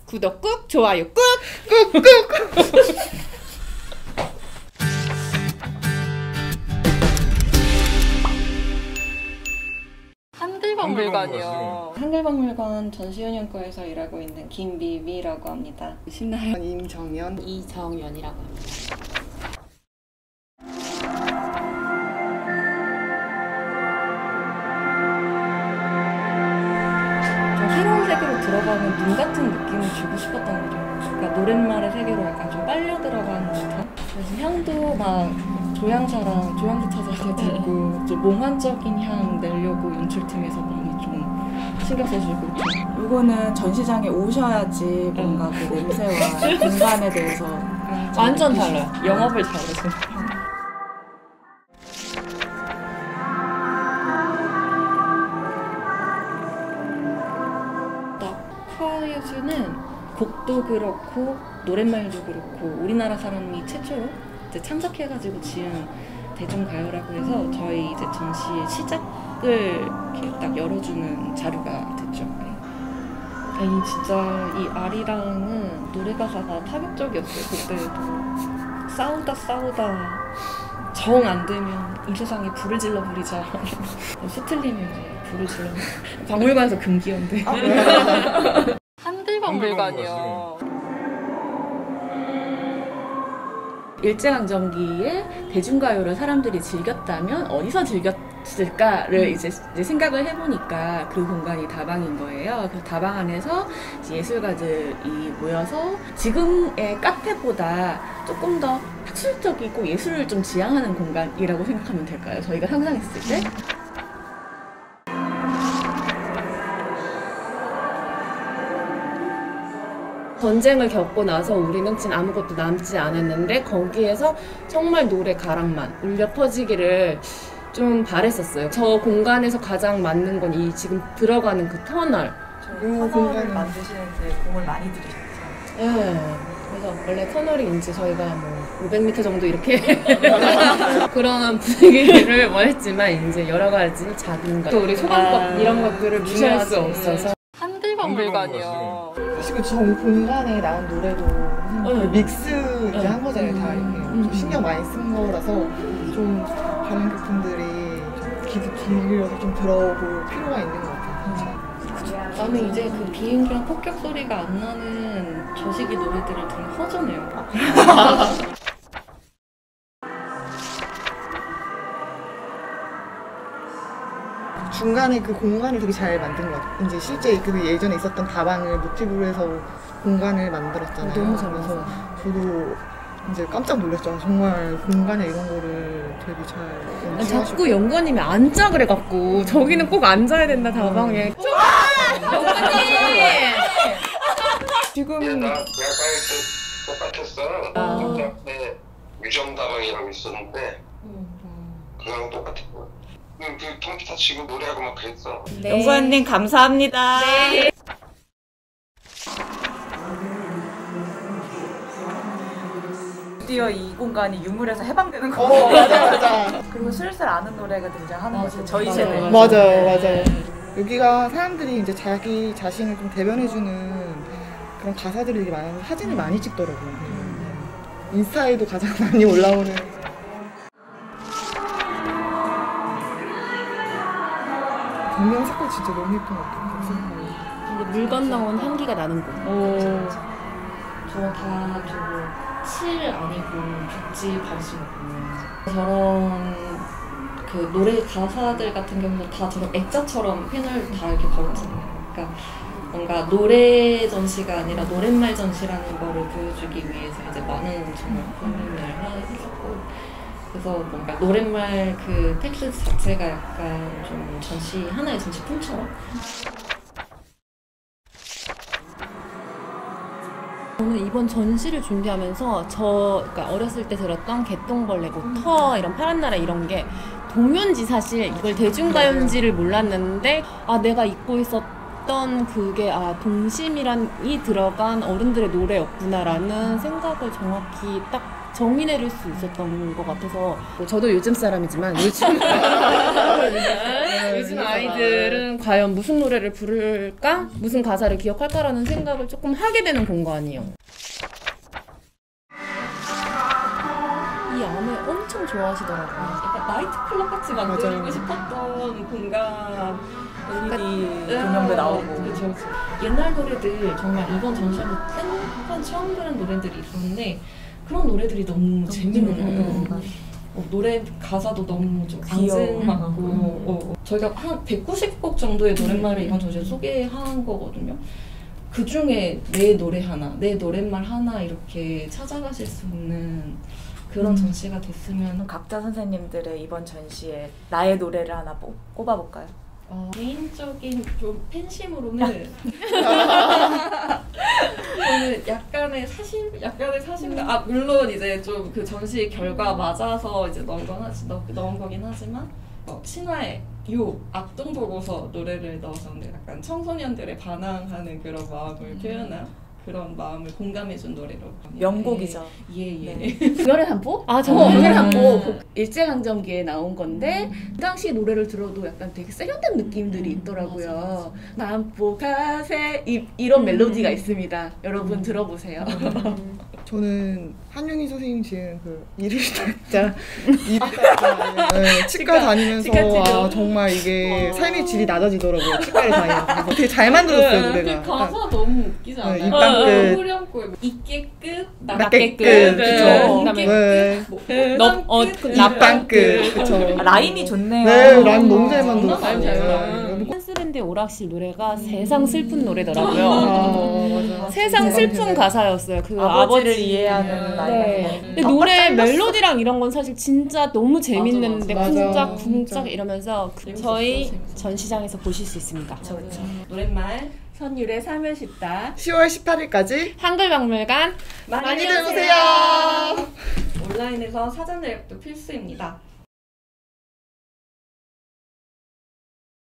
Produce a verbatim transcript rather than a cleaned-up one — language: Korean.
구독 꾹, 좋아요 꾹! 꾹! 꾹! 한글박물관이요. 한글박물관 전시운영과에서 일하고 있는 김미미라고 합니다. 신나요? 임정연, 이정연이라고 합니다. 좀 새로운 세계로 들어가는 눈 같은 느낌을 주고 싶었던 거죠. 그러니까 노랫말의 세계로 약간 좀 빨려 들어가는 듯한. 그래서 향도 막 조향사랑 조향도 찾아서 듣고 좀 몽환적인 향 내려고 연출팀에서 많이 좀 신경 써주고 있죠. 이거는 전시장에 오셔야지 뭔가 그 냄새와 공간에 대해서 완전 달라요. 영업을 잘해서. 낙화예술은 곡도 그렇고 노랫말도 그렇고 우리나라 사람이 최초로 이제 창작해가지고 지은 대중가요라고 해서 저희 이제 전시의 시작을 이렇게 딱 열어주는 자료가 됐죠. 아니 진짜 이 아리랑은 노래 가사가 파격적이었어요. 그때도 싸우다 싸우다 정 안 되면 이 세상에 불을 질러 버리자. 수틀리면 이제 불을 질러. 박물관에서 금기였는데. 아, 한글박물관이요. 일제강점기에 대중가요를 사람들이 즐겼다면 어디서 즐겼을까를 이제, 이제 생각을 해보니까 그 공간이 다방인 거예요. 그 다방 안에서 예술가들이 모여서 지금의 카페보다 조금 더 학술적이고 예술을 좀 지향하는 공간이라고 생각하면 될까요? 저희가 상상했을 때. 전쟁을 겪고 나서 우리는 지금 아무것도 남지 않았는데 거기에서 정말 노래 가락만 울려 퍼지기를 좀 바랬었어요. 저 공간에서 가장 맞는 건 이 지금 들어가는 그 터널. 이 공간을 만드시는데 공을 많이 들이셨죠? 네. 그래서 원래 터널이 이제 저희가 뭐 오백 미터 정도 이렇게 그런 분위기를 원했지만 이제 여러 가지 작은 것, 또 우리 소방법 아, 이런 것들을 무시할 수 없어서. 한글박물관이요. 사실 전 공간에 나온 노래도 그 믹스 이제 한 거잖아요. 다 이렇게 좀 신경 많이 쓴 거라서 좀 관람객분들이 좀 귀 기울여서 좀 들어볼 필요가 있는 것 같아요. 나는 이제 그 비행기랑 폭격 소리가 안 나는 저 시기 노래들을 들으면 허전해요. 중간에 그 공간을 되게 잘 만든 것 같아요. 이제 실제 그 예전에 있었던 다방을 모티브로 해서 공간을 만들었잖아요. 너무 잘 그래서 저도 이제 깜짝 놀랐죠. 정말 공간에 이런 거를 되게 잘 연출하시고. 자꾸 연구원님이 앉아 그래갖고 저기는 꼭 앉아야 된다 다방에. 연구원님! 지금 나 대학가에 똑같았어. 똑같은데 유정다방이라고 있었는데 그거랑 똑같았고 그, 그 통기타 치고 노래하고 막 그랬어. 네. 연구원님 감사합니다. 네. 드디어 이 공간이 유물에서 해방되는 거. 어, 맞아, 맞아. 그리고 슬슬 아는 노래가 등장하는 맞아, 거죠. 저희 맞아, 세대. 맞아. 맞아요, 맞아요. 여기가 사람들이 이제 자기 자신을 좀 대변해주는 그런 가사들이 되게 많아서 사진을 많이 찍더라고요. 인스타에도 가장 많이 올라오는. 전면 색깔 진짜 너무 예쁜 것 같아요. 근데 물 건너온 향기가 나는 곳. 어, 저거 다 저거 칠 아니고 붓지 바시고 저런 그 노래 가사들 같은 경우는 다 저런 액자처럼 펜을 다 이렇게 걸었잖아요. 그러니까 뭔가 노래 전시가 아니라 노랫말 전시라는 거를 보여주기 위해서 이제 많은 정말 고민을 했었고, 그래서 뭔가 노랫말 그 텍스트 자체가 약간 좀 전시 하나의 전시품처럼. 저는 이번 전시를 준비하면서 저 그러니까 어렸을 때 들었던 개똥벌레, 뭐 터 이런 파란 나라 이런 게 동요인지 사실 이걸 대중가요인지를 몰랐는데 아 내가 잊고 있었던 그게 아 동심이란이 들어간 어른들의 노래였구나라는 생각을 정확히 딱 정의 내릴 수 있었던 것 같아서 저도 요즘 사람이지만 요즘 네, 요즘 맞아요. 아이들은 과연 무슨 노래를 부를까? 무슨 가사를 기억할까라는 생각을 조금 하게 되는 공간이요. 이 안에 엄청 좋아하시더라고요. 약간 나이트클럽 같이 만들고 맞아요. 싶었던 공간. 엘이디 조명도 나오고. 그렇죠, 그렇죠. 옛날 노래들 정말 이번 전시회로 땡판 처음 들은 노래들이 있었는데 그런 노래들이 너무 재밌는 거예요. 어, 노래 가사도 너무 좀 앙증맞고 어, 어. 저희가 한 백구십 곡 정도의 노랫말을 이번 전시에 소개한 거거든요. 그 중에 내 노래 하나, 내 노랫말 하나 이렇게 찾아가실 수 있는 그런 전시가 됐으면. 각자 선생님들의 이번 전시에 나의 노래를 하나 뽑, 꼽아볼까요? 어, 개인적인 좀 팬심으로는 저는 약간의 사심, 약간의 사심. 아 물론 이제 좀 그 전시 결과 맞아서 이제 넣은 건 하지, 넣, 넣은 거긴 하지만 어, 신화의 요 악동 보고서 노래를 넣어서 근데 약간 청소년들의 반항하는 그런 마음을 표현한 그런 마음을 공감해준 노래로. 명곡이죠. 예예. 네. 불멸의 한포? 아, 어, 정말? 불멸의 한포. 그 일제강점기에 나온 건데 그 당시 노래를 들어도 약간 되게 세련된 느낌들이 있더라고요. 만포 가세 이, 이런 멜로디가 있습니다. 여러분 들어보세요. 저는 한윤희 선생님 지은 그 일을 진짜 네, 치과 다니면서 치과 치료. 아, 정말 이게 삶의 질이 낮아지더라고요. 치과를 다니면서 되게 잘 만들었어요 노래가. 그 가사 너무 웃기지 않아요? 네, 입방 끝. 후렴구 있게 끝, 낮게 끝, 네. 그쵸. 낮게 네. 끝, 뭐 너- 어, 끝, 그 입방 끝, 그쵸. 아, 라임이 좋네요. 네, 라임 너무 잘 정말 만들었어요. 잘 네. 한스랜드의 오락실 노래가 세상 슬픈 아, 노래더라고요. 맞아. 세상 슬픈 가사였어요. 그 아버지를 아버지 이해하는 나이. 네. 근데 노래 멜로디랑 이런 건 사실 진짜 너무 재밌는데 맞아, 맞아. 쿵짝 진짜. 쿵짝 이러면서 그 저희 전시장에서 보실 수 있습니다. 그렇죠. 노랫말 선율의 삼월 십다 시월 십팔일까지 한글박물관 많이들 오세요. 온라인에서 사전 예약도 필수입니다.